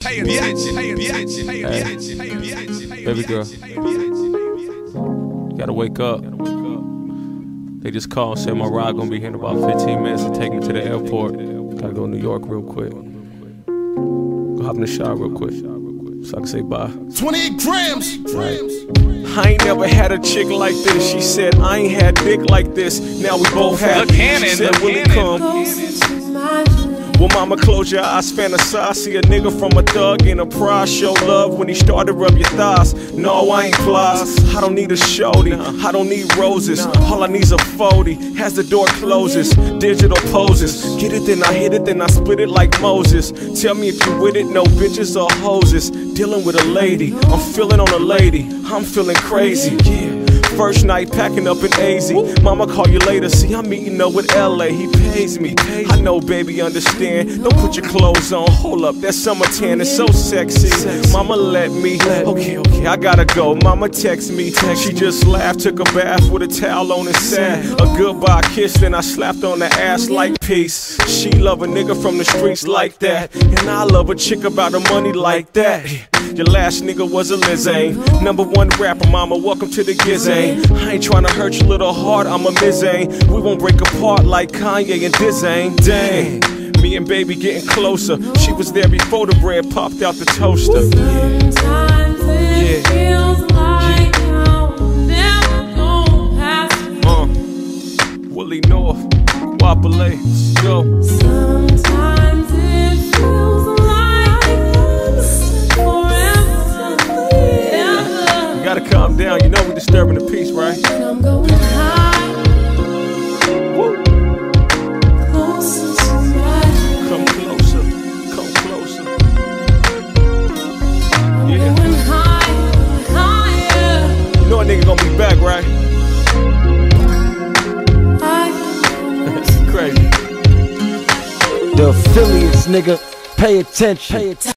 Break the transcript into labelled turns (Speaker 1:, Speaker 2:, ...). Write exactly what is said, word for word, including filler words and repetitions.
Speaker 1: Pay attention, pay attention, pay attention, pay attention.
Speaker 2: Baby girl, you gotta wake up. They just called and said my ride gonna be here in about fifteen minutes to take me to the airport. Gotta go to New York real quick. Go hop in the shower real quick so I can say bye.
Speaker 3: twenty-eight grams.
Speaker 2: Right. I ain't never had a chick like this. She said I ain't had dick like this. Now we both have. She said will it come? Well, mama, close your eyes, fantasize. See a nigga from a thug in a prize. Show love when he started rub your thighs. No, I ain't flies. I don't need a shorty. I don't need roses. All I need's a forty. As the door closes, digital poses. Get it, then I hit it, then I split it like Moses. Tell me if you with it, no bitches or hoses. Dealing with a lady, I'm feeling on a lady. I'm feeling crazy, yeah. First night packing up in A Z. Mama call you later, see I'm meeting up with L A. He pays me, I know baby understand. Don't put your clothes on, hold up, that summer tan is so sexy. Mama let me, okay, okay, I gotta go. Mama text me, she just laughed, took a bath with a towel on and sat. A goodbye kiss, then I slapped on the ass like peace. She love a nigga from the streets like that, and I love a chick about her money like that. Your last nigga was a Lizane, number one rapper, mama, welcome to the Gizane. I ain't tryna hurt your little heart, I'm a Mizane. We won't break apart like Kanye and Dizane. Dang, me and baby getting closer. She was there before the bread popped out the toaster.
Speaker 4: Sometimes it
Speaker 2: Yeah.
Speaker 4: feels like I'll never go past you.
Speaker 2: Uh, Willie North, Guapale, let's go.
Speaker 4: Sometimes it feels like forever, forever.
Speaker 2: You gotta calm down, you know we're disturbing the peace, right?
Speaker 4: And I'm going high,
Speaker 2: Woo.
Speaker 4: closer to my
Speaker 2: Come closer, come closer. Yeah.
Speaker 4: going higher, higher.
Speaker 2: You know a nigga gonna be back, right?
Speaker 4: I
Speaker 2: Crazy.
Speaker 5: The affiliates, nigga, pay attention. Pay attention.